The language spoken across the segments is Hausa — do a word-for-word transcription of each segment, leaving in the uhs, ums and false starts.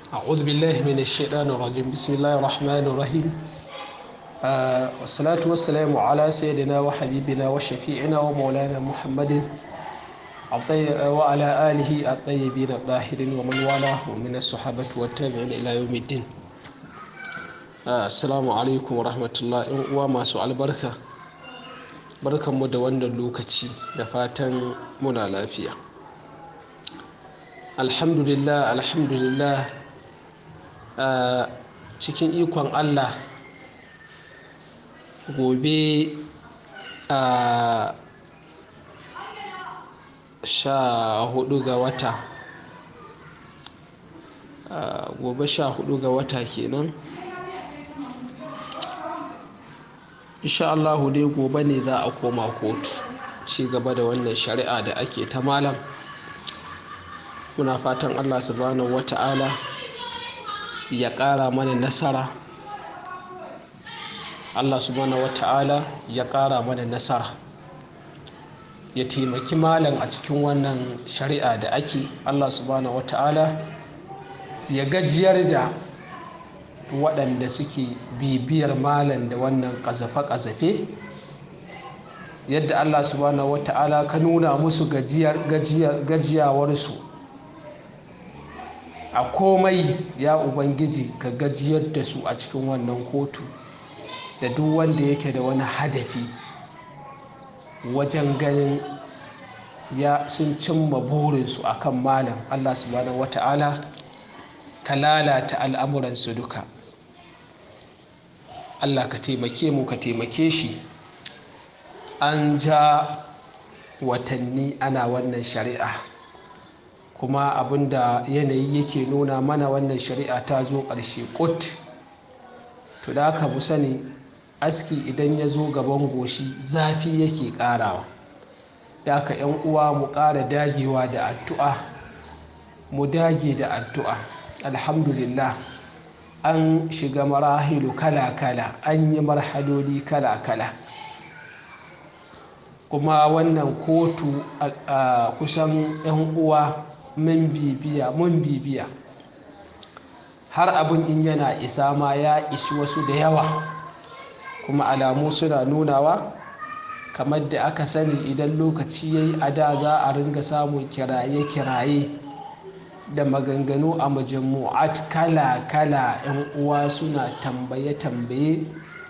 أعوذ بالله من الشيطان الرجيم بسم الله الرحمن الرحيم آه والصلاة والسلام على سيدنا وحبيبنا وشفيعنا ومولانا محمد وعلى آله الطيبين الطاهرين ومن والاه ومن الصحابة والتابعين إلى يوم الدين. آه السلام عليكم ورحمة الله وما سؤال بركة بركة مدونة لوكتي دفاتن منا لافيا. الحمد لله الحمد لله Uh, cikin ikon Allah gobe a uh, sha hudu ga wata uh, gobe sha hudu ga wata kenan insha Allah dai gobe ne za a koma kotu ci gaba da wannan shari'a da ake ta malam. Muna fatan Allah subhanahu wata'ala ya ƙara mana nasara Allah subhanahu wata'ala ya ƙara mana nasara ya taimaki malam a cikin wannan shari'a da ake. Allah subhanahu wata'ala ya gajiyar da waɗanda suke bibiyar malam da wannan ƙazafe-ƙazafe yadda Allah subhanahu wata'ala ka nuna musu gajiyar gajiyawarsu a komai. Ya ubangiji ka gajiyar da su a cikin wannan kotu da duk wanda yake da wani hadafi wajen ganin ya sun cimma burinsu akan malam. Allah subhanahu wata'ala ka lalata al'amuransu duka. Allah ka taimake mu ka taimake shi. An ja watanni ana wannan shari'a kuma abinda yanayi yake nuna mana wannan shari'a ta zo ƙarshe ƙut. To da aka mu sani aski idan ya zo gaban goshi zafi yake ƙarawa. Da aka ‘yan uwa mu ƙara dagewa da addu'a, mu dage da addu'a. Alhamdulillah an shiga marahilu kala-kala, an yi marhaloli kala-kala. Kuma wannan kotu a kusan ‘yan uwa mun bibiya mun bibiya har abin in yana isa ma ya ishi wasu da yawa, kuma alamu suna nunawa kamar da aka sani idan lokaci yayi a da za a ringa samun kiraye-kiraye da maganganu a majmu'at kala-kala. ‘Yan uwa suna tambaye-tambaye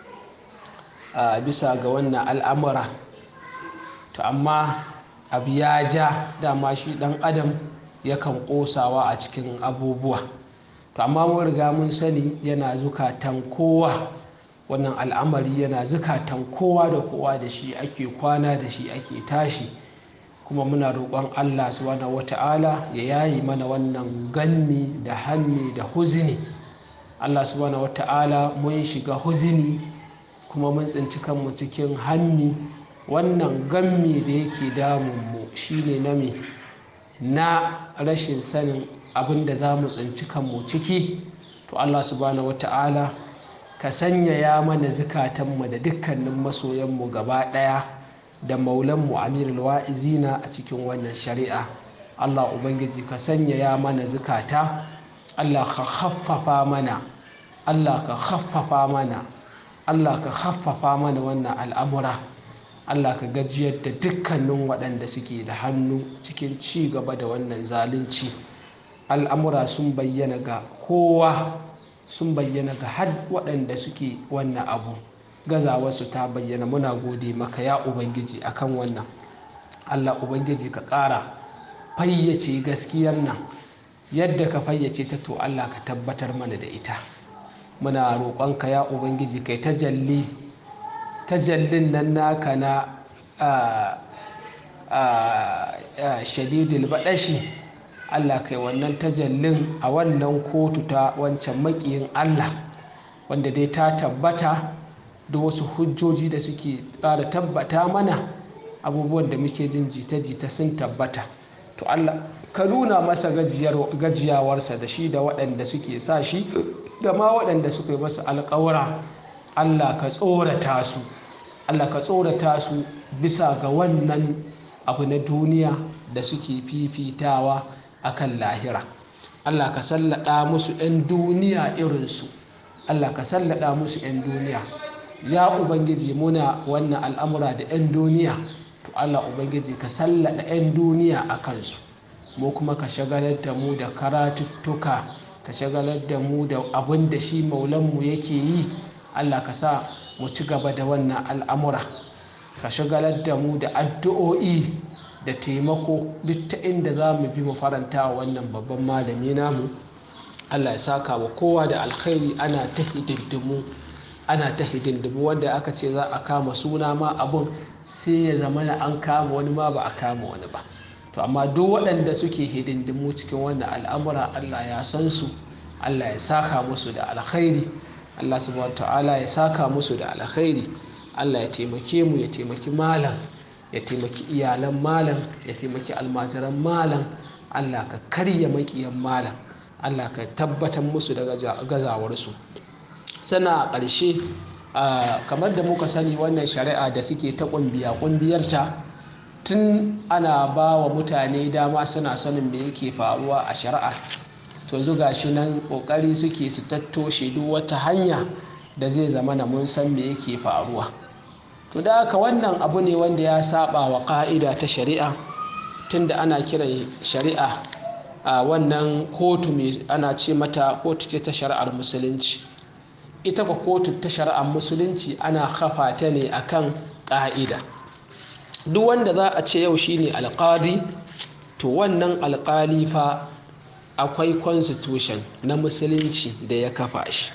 a bisa ga wannan al'amura. To amma abu ya ja, dama shi ɗan adam yakan ƙosawa a cikin abubuwa. To amma mun riga mun sani yana zukatan kowa, wannan al'amari yana zukatan kowa da kowa, da shi ake kwana da shi ake tashi. Kuma muna roƙon Allah subhanahu wata'ala ya yayi mana wannan ganni da hammi da huzini. Allah subhanahu wata'ala mun shiga huzini kuma mun tsinci kanmu cikin hammi. Wannan gammi da yake damunmu shine na me na rashin sanin abin da za mu tsinci kanmu ciki. To Allah subhanahu wata'ala ka sanyaya mana zukatanmu da dukkanin masoyanmu gaba ɗaya da maulanmu amirul wa'izina a cikin wannan shari'a. Allah ubangiji ka sanyaya mana zukata. Allah ka khaffafa mana Allah ka khaffafa mana Allah ka khaffafa mana wannan al'amura. Allah ka gajiyar da dukkanin waɗanda suke da hannu cikin ci gaba da wannan zalunci. Al'amura sun bayyana ga kowa, sun bayyana ga har waɗanda suke wannan abu. Gazawarsu ta bayyana. Muna gode maka ya Ubangiji akan wannan. Allah Ubangiji ka ƙara fayyace gaskiyar nan yadda ka fayyace ta, to Allah ka tabbatar mana da ita. Muna roƙonka ya Ubangiji kai tajalli tajallin nan naka na shadidul baɗashi. Allah kai wannan tajallin a wannan kotu ta wancan maƙiyin Allah, wanda dai ta tabbata da wasu hujjoji da suke ƙara tabbata mana abubuwan da muke jin jita-jita sun tabbata. To Allah ka nuna masa gajiyawarsa da shi da waɗanda suke sa shi da ma waɗanda suka yi masa alƙawura. Allah ka tsorata su Allah ka tsorata su bisa ga wannan abu na duniya da suke fifitawa akan lahira. Allah ka sallada musu 'yan duniya irinsu, Allah ka sallada musu 'yan duniya. Ya Ubangiji, muna wannan al'amura da 'yan duniya, to Allah Ubangiji ka sallada 'yan duniya a kansu, mu kuma ka shagalar da mu da karatuttuka, ka shagalar da mu da abin da shi maulanmu yake yi. Allah ka sa mu ci gaba da wannan al'amura, ka shagalar da mu da addu'o'i da taimako duk ta inda za mu bi mu faranta wa wannan babban malami namu. Allah ya saka wa kowa da alkhairi. Ana ta hidindimu ana ta hidindimu wanda aka ce za a kama suna ma abun sai ya zama na an kama wani ma ba a kama wani ba. To amma duk waɗanda suke hidindimu cikin wannan al'amura Allah ya san su, Allah ya saka musu da alkhairi, Allah subhanahu ta'ala ya saka musu da alkhairi. Allah ya taimake mu, ya taimaki malam, ya taimaki iyalan malam, ya taimaki almajiran malam. Allah ka karya makiyan malam, Allah ka tabbatar musu da gazawarsu. Sana a ƙarshe, kamar da muka sani wannan shari'a da suke ta ƙungiya ƙungiyarta, tun ana ba wa mutane dama suna sanin me yake faruwa a shari'a, to zuga shi nan ƙoƙari suke su tattoshe duk wata hanya da zai zama na mun san me yake faruwa. To da haka wannan abu ne wanda ya saba wa ƙa'ida ta shari'a, tunda ana kiran shari'a a wannan kotu mai ana ce mata kotu ce ta shari'ar musulunci. Ita ba kotu ta shari'ar musulunci ana kafa ta ne akan ƙa'ida. Duk wanda za a ce yau shine alƙali, to wannan alƙali fa akwai constitution na musulunci da ya kafa shi.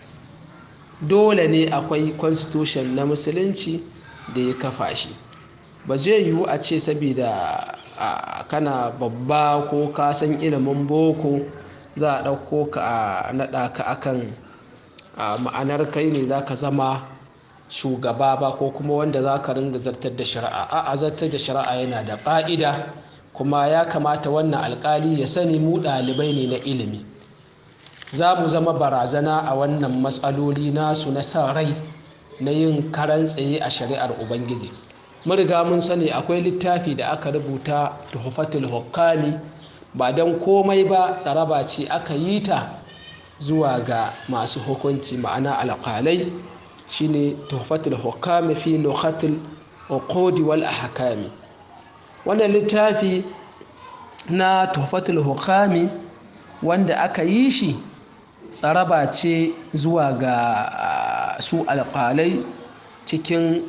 Dole ne akwai constitution na musulunci da ya kafa shi. Ba zai yiwu a ce saboda kana babba ko ka san ilimin boko za a ɗauko ka a naɗa ka akan ma'anar kai ne za ka zama shugaba ba, ko kuma wanda za ka ringa zartar da shari'a. A'a, zartar da shari'a yana da ƙa'ida, kuma ya kamata wannan alƙali ya sani mu ɗalibai ne na ilimi. Za mu zama barazana a wannan matsaloli nasu na sa rai na yin karan tsaye a shari'ar Ubangiji. Mun riga mun sani akwai littafi da aka rubuta Tuhfatul Hukami, ba don komai ba tsaraba ce aka yi ta zuwa ga masu hukunci, ma'ana alƙalai. Shine Tuhfatul Hukami fi Lughatil Uqudi wal Ahkami. Wannan littafi na Tuhfatul Hukami wanda aka yi shi tsaraba ce zuwa ga su alƙalai cikin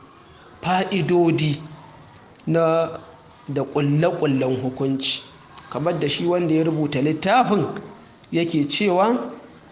fa'idodi na da ƙulle-ƙullen hukunci, kamar da shi wanda ya rubuta littafin yake cewa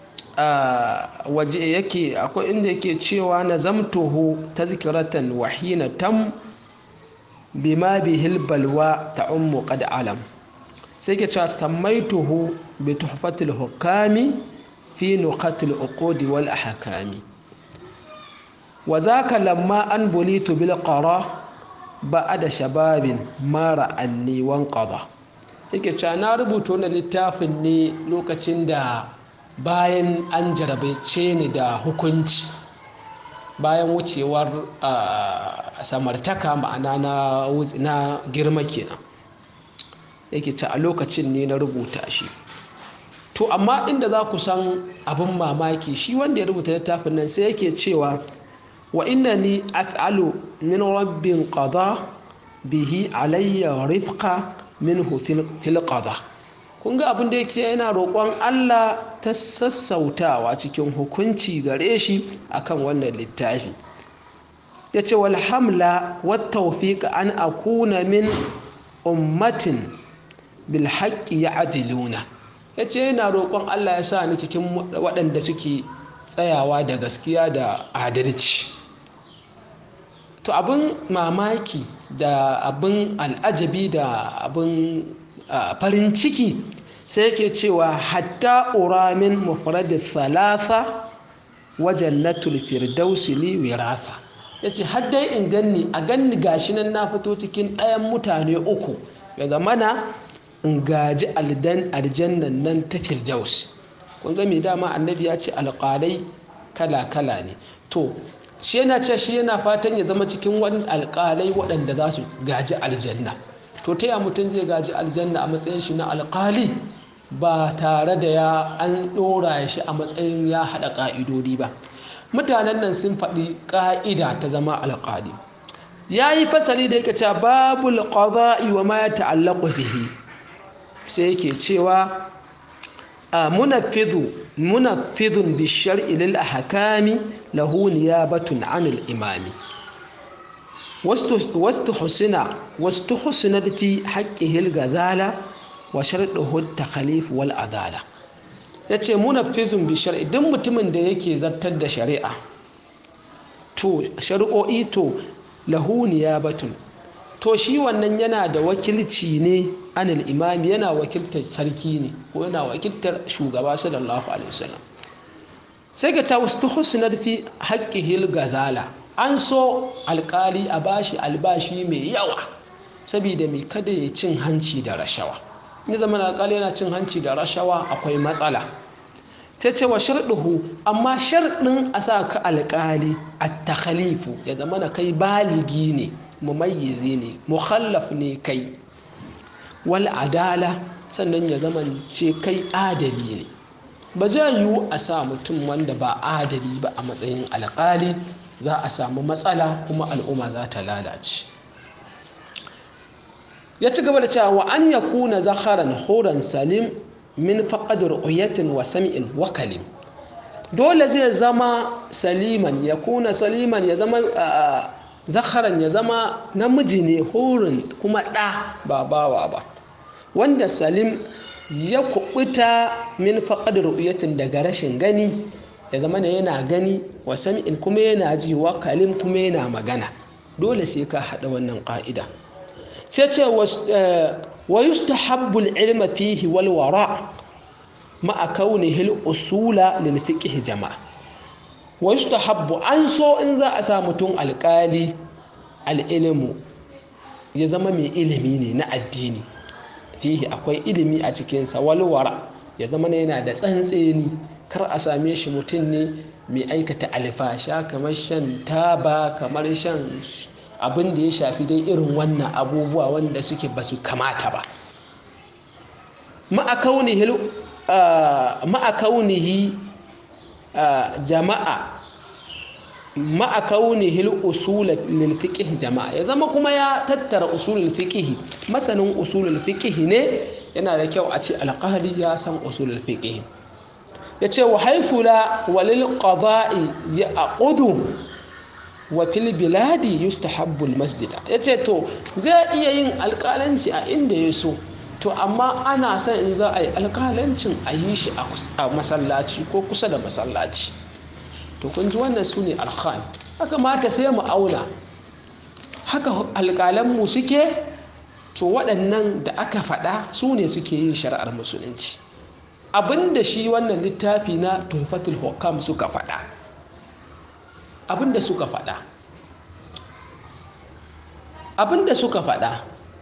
waje yake akwai inda yake cewa na zamtuhu tazkiratan wahinatan bima bihil balwa ta'ummu qad alam. sai ke cewa sammaituhu bi tuhfatil hukami fi nuqatil uqudi wal ahkami wa zaka lamma an bulitu bil qara ba'da shababin mara anni wan qada. yake cewa na rubuta wannan littafin ne lokacin da bayan an jarabace ni da hukunci, bayan wucewar samartaka, ma'ana na girma kenan. yake ce a lokacin ne na rubuta shi. To amma inda za ku san abin mamaki, shi wanda ya rubuta littafin nan sai yake cewa wa innani as'alu min rabbin qada bihi alayya rifqa minhu fil qada. kun ga abin da yake yana roƙon Allah ta sassautawa cikin hukunci gare shi akan wannan littafi. yace wal hamla wat tawfiq an akuna min ummatin bil haqqi ya'diluna. yace yana roƙon Allah ya sa ni cikin waɗanda suke tsayawa da gaskiya da adalci. To abin mamaki da abin al'ajabi da abin farin ciki sai yake cewa hatta uramin mufradis salasa wa jannatul firdausi li wirasa. yace har dai in ganni a ganni gashi nan na fito cikin ɗayan mutane uku, ya zamana in gaji aldan aljannan nan ta firdaus. kun ga me dama annabi ya ce alƙalai kala kala ne. to shi yana ce shi yana fatan ya zama cikin wani alƙalai waɗanda za su gaji aljanna. to ta ya mutum zai gaji aljanna a matsayin shi na alƙali? ba tare da ya an ɗora shi a matsayin ya haɗa ƙa'idodi ba. Mutanen nan sun faɗi ƙa'ida ta zama alƙali. Ya yi fasali da yake cewa babul qada'i wa ma ya ta'allaqu bihi, sai yake cewa munafidhu munafidhun bi shar'i lil ahkami lahu niyabatun 'anil imami wastu husina wastu husina fi haqqihi al gazala wa sharɗuhu at-takhalif wal adala. Yace munafizun bi shar'i, duk mutumin da yake zartar da shari'a to shari'o'i to lahu niyabatun, to shi wannan yana da wakilci ne anil imami, yana wakiltar sarki ne ko yana wakiltar shugaba sallallahu alaihi wasallam. Sai ga ta wasu husnat fi haqqihil gazala, an so alƙali a bashi albashi mai yawa saboda mai kada ya cin hanci da rashawa. Ni zaman alƙali yana cin hanci da rashawa akwai matsala. Sai ce wa sharɗuhu, amma sharɗin a sa ka alƙali at-takhalifu, ya zama na kai baligi ne, mumayyizi ne, mukhallaf ne kai, wal adala, sannan ya zama ce kai adali ne. Ba zai yiwu a sa mutum wanda ba adali ba a matsayin alƙali, za a samu matsala kuma al'umma za ta lalace. Ya ci gaba da cewa wa an yakuna zakharan huran salim min faqad ru'yatin wa sam'in wa kalim. Dole zai zama saliman, ya kuna saliman, ya zama zakharan, ya zama namiji ne, hurin kuma ɗa ba bawa ba, wanda salim ya kubuta min faqad ru'yatin, daga rashin gani, ya zama ne yana gani, wa sam'in kuma yana ji, wa kalim kuma yana magana. Dole sai ka haɗa wannan ƙa'ida. Sai ce wa yustahabbu al-ilma fihi wal wara ma'a kaunihi al-usula lil fiqh jama'a. Wa yustahabbu, an so in za a sa mutum alƙali, al-ilmu, ya zama mai ilimi ne na addini, fihi akwai ilimi a cikinsa, wal wara, ya zama ne yana da tsantseni, kar a same shi mutum ne mai aikata alfasha kamar shan taba, kamar shan abin da ya shafi dai irin wannan abubuwa wanda suke ba su kamata ba. ma'a kaunihi jama'a ma'a kaunihi usul lil fiqh jama'a, ya zama kuma ya tattara usulul fiqh, masanin usulul fiqh ne. Yana da kyau a ce alƙali ya san usulul fiqh. Yace wa haifula walil qada'i ya'qudu wa fil biladi yustahabbu al masjida. Yace to zai iya yin alƙalanci a inda ya so, to amma ana son in za a yi alƙalancin a yi shi a masallaci ko kusa da masallaci. To kun ji wannan su ne alƙali. Haka mata sai mu auna, haka alƙalanmu suke, to waɗannan da aka faɗa su ne suke yin shari'ar musulunci. Abinda shi wannan littafi na Tuhfatul Hukam suka faɗa, abinda suka faɗa abinda suka faɗa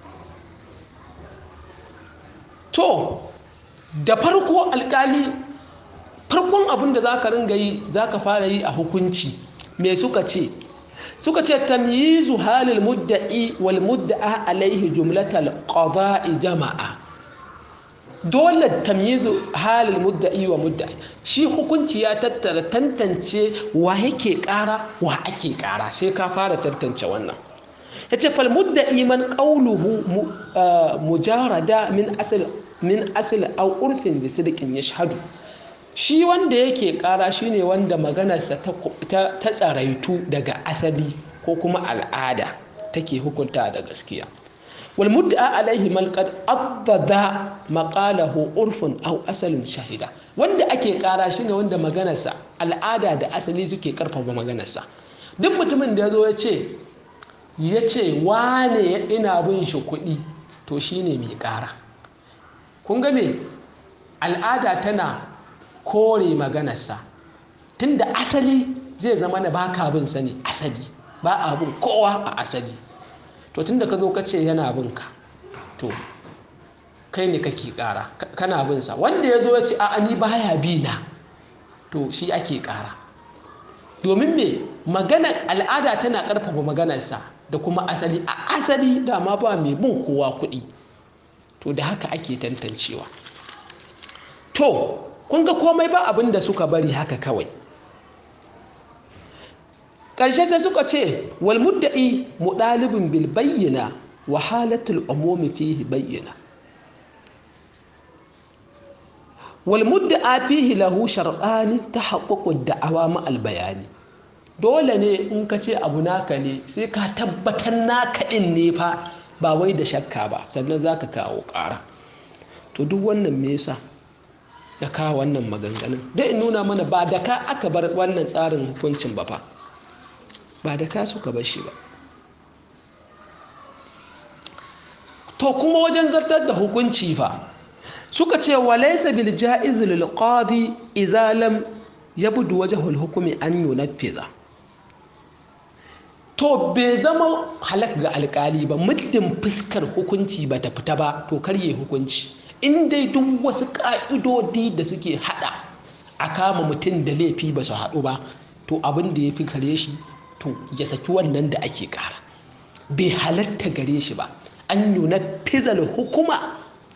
to da farko alƙali, farkon abinda za ka ringa yi, za ka fara yi a hukunci. Me suka ce? Suka ce tamyizu halil mudda'i wal mudda'a alaihi jumlatal qada'i jama'a. Dole tamyizu halil mudda'i wa mudda'i, shi hukunci ya tattara tantance wa yake ƙara wa ake ƙara, sai ka fara tantance wannan. Yace fal mudda'i man qawluhu mujarada min asl min asl aw urfin bi sidqin yashhadu. Shi wanda yake ƙara shine wanda maganarsa ta ta tsaraitu daga asali ko kuma al'ada take hukunta da gaskiya. wal mudda'a alaihi man qad abada maqalahu urfun aw asalin shahida. Wanda ake ƙara shine wanda maganarsa al'ada da asali suke karfafa maganarsa. Duk mutumin da yazo ya ce ya ce wane ina bin shi kuɗi, to shine mai ƙara. Kun ga me? Al'ada tana kore maganarsa, tunda asali zai zama na baka bin sa ne, asali ba a bin kowa a asali. To tunda ka zo ka ce yana bin ka, to kai ne kake ƙara, kana bin sa. Wanda ya zo ya ce a'a ni baya bi na, to shi ake ƙara. Domin me? Maganar al'ada tana ƙarfafa maganarsa da kuma asali. A asali dama ba mai bin kowa kuɗi. To da haka ake tantancewa. to kun ga komai ba abin da suka bari haka kawai. ƙarshe sai suka ce wal mudda'i muɗalibin bil bayyana wa halatul umumi fihi bayyana wal mudda'a fihi lahu shar'ani tahaqququd da'awa ma al bayani. Dole ne in ka ce abu naka ne sai ka tabbatar naka din ne fa ba wai da shakka ba sannan zaka kawo ƙara. To duk wannan me yasa ya kawo wannan maganganun dai in nuna mana ba da ka aka bar wannan tsarin hukuncin ba fa ba da ka suka bar shi ba. To kuma wajen zartar da hukunci fa suka ce walaysa bil ja'iz lil qadi idza lam yabdu wajhul hukmi an yunaffiza. To bai zama halak ga alkali ba muddin fuskar hukunci ba ta fita ba to karye hukunci in dai duk wasu ka'idodi da suke hada a kama mutum da laifi ba su haɗu ba to abin da ya fi kare shi to ya saki wannan da ake ƙara bai halatta gare shi ba an nuna fizal hukuma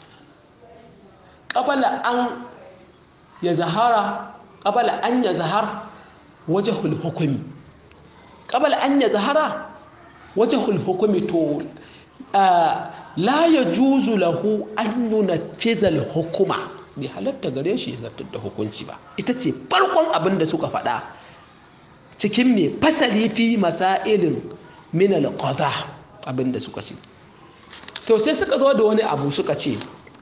ƙabala an ya zahara ƙabala an ya zahar wajahul hukumi ƙabala an ya zahara wajahul hukumi to la ya juzu lahu an nuna fizal hukuma bai halatta gare shi ya zartar da hukunci ba. Ita ce farkon abin da suka faɗa cikin mai fasali fi masailin min al-qada abin da suka ce. To sai suka zo da wani abu suka ce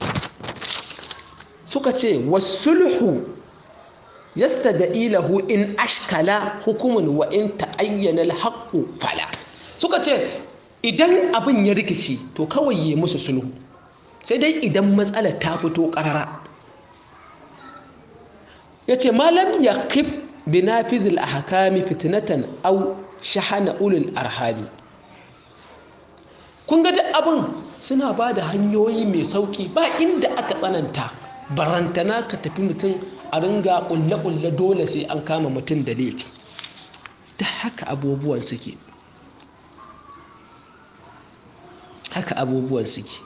suka ce wasulhu yastada'i lahu in ashkala hukumun wa in ta'ayyana al-haqqu fala. Suka ce idan abin ya rikici to kawai yi musu sulhu sai dai idan matsalar ta fito ƙarara. Yace malam yaqif binafizil ahkami fitnatan aw shahana ulul arhami. Kun ga duk abin suna ba da hanyoyi mai sauki ba inda aka tsananta barantana ka tafi mutum a ringa kulle-kulle dole sai an kama mutum da laifi. Da haka abubuwan suke haka abubuwan suke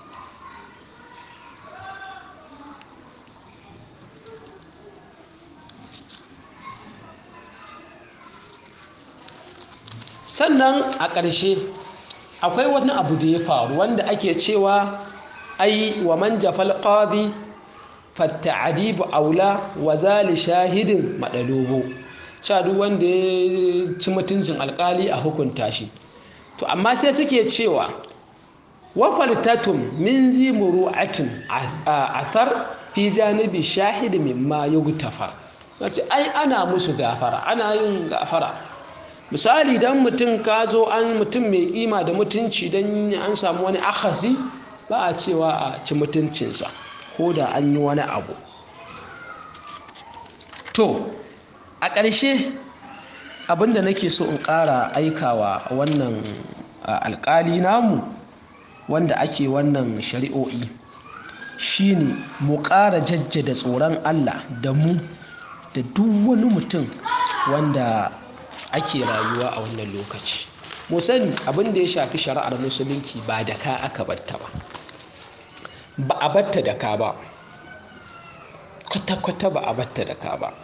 sannan a ƙarshe akwai wani abu da ya faru wanda ake cewa ai wa man jafal qadi fatta'adibu aula wa zali shahidin madalubu cewa duk wanda ya ci mutuncin alƙali a hukunta shi. To amma sai suke cewa wa faltatum min zi muru'atin athar fi janibi shahid mimma yugtafar. Nace ai ana musu gafara ana yin gafara. Misali dan mutum ka zo an mutum mai kima da mutunci dan an samu wani akhasi ba a cewa a ci mutuncinsa ko da an yi wani abu. To a ƙarshe abinda nake so in ƙara aikawa wannan alƙali namu wanda ake wannan shari'o'i shine mu ƙara jajjada tsoron Allah da mu da duk wani mutum wanda ake rayuwa a wannan lokaci. Mu sani abin da ya shafi shari'ar musulunci ba da ka aka batta ba ba a batta da ka ba kwata-kwata ba a batta da ka ba.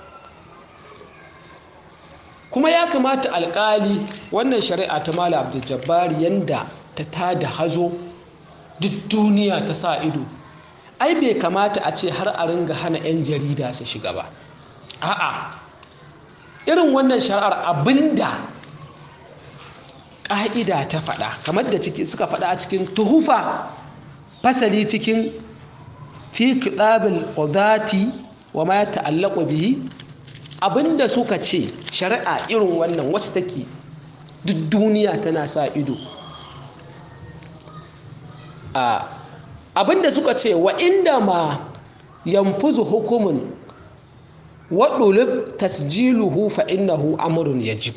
Kuma ya kamata alƙali wannan shari'a ta Malam Abdul Jabbar yanda ta tada hazo duk duniya ta sa ido ai bai kamata a ce har a ringa hana 'yan jarida su shiga ba. A'a irin wannan shari'ar abinda ƙa'ida ta faɗa kamar da ciki suka faɗa a cikin tuhufa fasali cikin fi kitabul qudati wa ma ta'allaqu bihi abinda suka ce shari'a irin wannan wacce take duk duniya tana sa ido a abinda suka ce wa inda ma yanfuzu hukumun wa dulub tasjiluhu fa innahu amrun yajib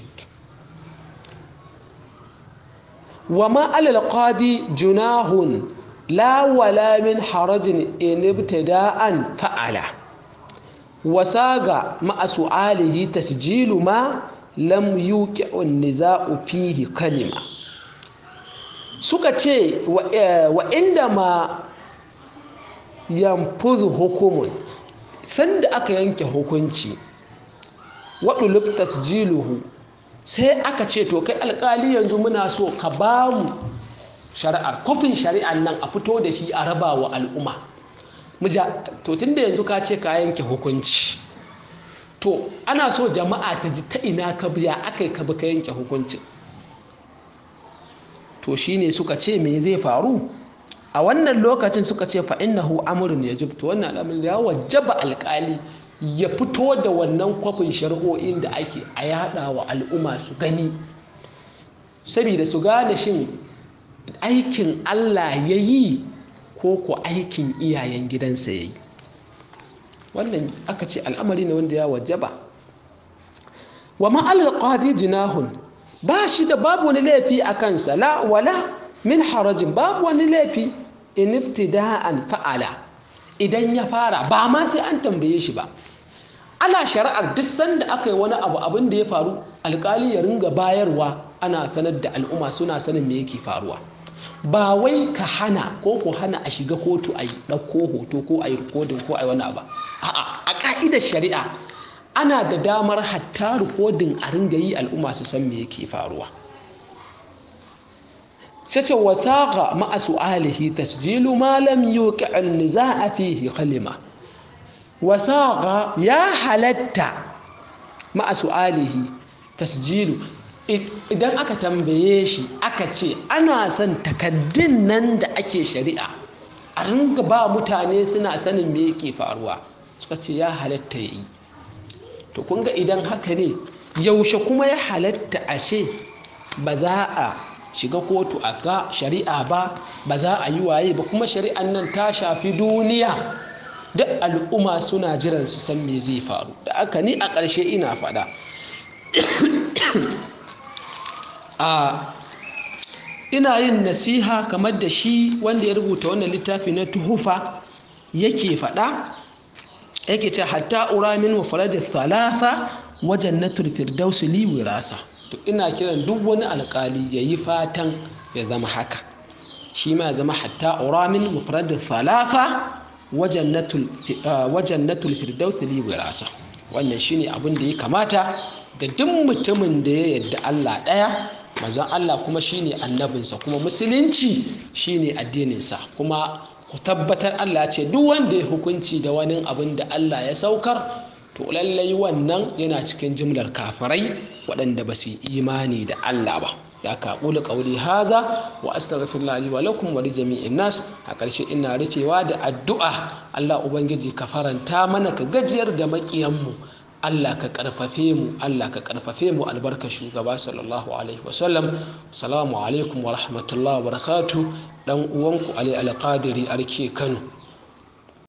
wa ma alal qadi junahun la wala min harajin in ibtida'an fa'ala wasaga ma'a su'alihi tasjilu ma lam yuqi'u an-niza'u fihi kalima. Suka ce wa inda ma yanfuzu hukumun sanda aka yanke hukunci waɗuluf tasjiluhu sai aka ce to kai alƙali yanzu muna so ka ba mu shari'ar kofin shari'ar nan a fito da shi a raba wa al'umma to tunda yanzu ka ce ka yanke hukunci to ana so jama'a ta ji ta ina ka biya aka yi ka bi ka yanke hukuncin to shine suka ce me zai faru a wannan lokacin suka ce fa innahu amrun yajib to wannan al'amarin ya wajaba alƙali ya fito da wannan kwafin shari'o'in da ake a yada wa al'umma su gani saboda su gane shin aikin Allah ya yi ko ko aikin iyayen gidansa ya yi wannan aka ce al'amari ne wanda ya wajaba wa ma'al qadi jinahun ba shi da babu wani laifi a kansa la wala min harajin babu wani laifi in iftida'an fa'ala idan ya fara ba ma sai an tambaye shi ba ana shari'ar duk sanda aka yi wani abu abin da ya faru alƙali ya ringa bayarwa ana sanar da al'umma suna sanin me yake faruwa ba wai ka hana ko ko hana a shiga kotu a yi ɗauko hoto ko a yi rikodin ko a yi wani abu a'a a ƙa'idar shari'a ana da damar hatta rikodin a ringa yi al'umma su san me yake faruwa sai ce wasaqa ma'a su'alihi tasjilu ma lam yuqi' an-nizaa fihi kalima wasaqa ya halatta ma'a su'alihi tasjilu idan aka tambaye shi aka ce ana son takaddun nan da ake shari'a a ringa ba mutane suna sanin me yake faruwa suka ce ya halatta yi to kun ga idan haka ne yaushe kuma ya halatta ashe ba za a shiga kotu a ga shari'a ba ba za a yi waye ba kuma shari'an nan ta shafi duniya duk al'umma suna jiran su san me zai faru da aka ni a ƙarshe ina faɗa a ina yin nasiha kamar da shi wanda ya rubuta wannan littafi na tuhufa yake faɗa yake ce hatta uramin wa faradin thalatha wajen na firdaus li wirasa to ina kiran duk wani alƙali ya yi fatan ya zama haka shi ma ya zama hatta uramin wa faradin thalatha wajen na firdaus li wirasa wannan shine abin da ya kamata ga duk mutumin da ya yarda Allah ɗaya manzon Allah kuma shine annabinsa kuma musulunci shine addininsa kuma ku tabbatar Allah ce duk wanda ya hukunci da wani abin da Allah ya saukar to lallai wannan yana cikin jimlar kafirai waɗanda ba su imani da Allah ba da ka ƙuli ƙauli haza wa astaghfirullah li wa lakum wa li jami'in nas a ƙarshe ina rufewa da addu'a Allah ubangiji ka faranta mana ka gajiyar da maƙiyanmu Allah ka ƙarfafe mu Allah ka ƙarfafe mu albarka shugaba sallallahu alaihi wasallam assalamu alaikum wa rahmatullahi wa barakatuh dan uwanku Ali Alqadiri Arke Kano.